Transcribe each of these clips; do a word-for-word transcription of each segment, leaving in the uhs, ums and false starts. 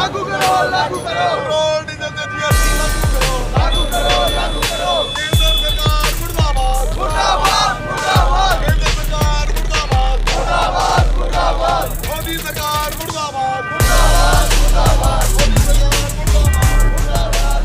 लागू करो लागू करो पेट्रोल डीजल ते जीएसटी लागू करो लागू करो लागू करो केंद्र सरकार मुर्दाबाद मुर्दाबाद मुर्दाबाद केंद्र सरकार मुर्दाबाद मुर्दाबाद मुर्दाबाद मोदी सरकार मुर्दाबाद मुर्दाबाद मुर्दाबाद मोदी सरकार मुर्दाबाद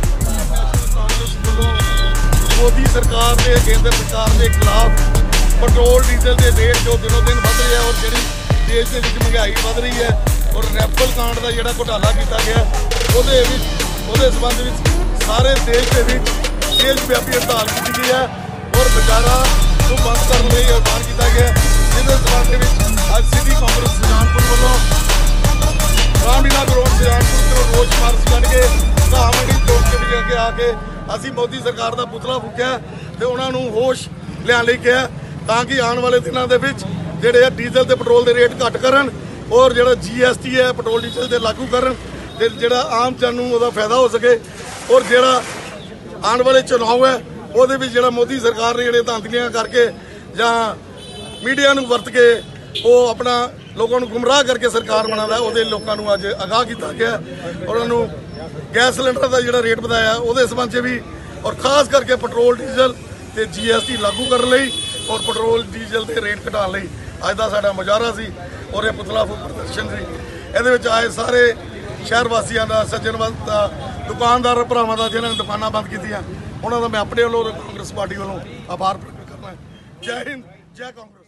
मोदी सरकार ने केंद्र सरकार के खिलाफ पेट्रोल डीजल के रेट जो दिनों दिन बढ़ रहे हैं और जी देश के महंगाई बढ़ रही है और रैफल कांड का जोड़ा घोटाला किया गया वो संबंध में सारे देश के देश व्यापी हड़ताल की गई है और विचारा को बंद करने लिए ऐलान किया गया जिस संबंध में अज सिटी कांग्रेस सुजानपुर वालों रामलीला ग्राउंड सुजानपुर रोज मार्च करके घाह मंडी चौक के अगे आके असी मोदी सरकार का पुतला फूकिया तो उन्होंने होश लिया कहा ताकि आने वाले दिनों के जोड़े डीजल के पेट्रोल के रेट घट करन और जो जी एस टी है पेट्रोल डीजल से लागू करन ते जो आम जन को फायदा हो सके और जोड़ा आने वाले चुनाव है वो जो मोदी सरकार ने जो धांधलियां करके या मीडिया को वरत के वो अपना लोगों को गुमराह करके सरकार बना है वो लोगों को अज आगाह किया गया और उन्होंने गैस सिलेंडर का जो रेट बताया वो संबंध भी और खास करके पेट्रोल डीजल ते जी एस टी लागू करने और पेट्रोल डीजल के रेट घटाने अज का साडा मुजाहरा सी और यह पुतला फूक प्रदर्शन सी ये आए सारे शहर वासियों का सज्जन का दुकानदार भरावां का जिन्होंने दुकाना बंद की उन्होंने मैं अपने वालों कांग्रेस पार्टी वालों आभार प्रकट करना। जय हिंद जय कांग्रेस।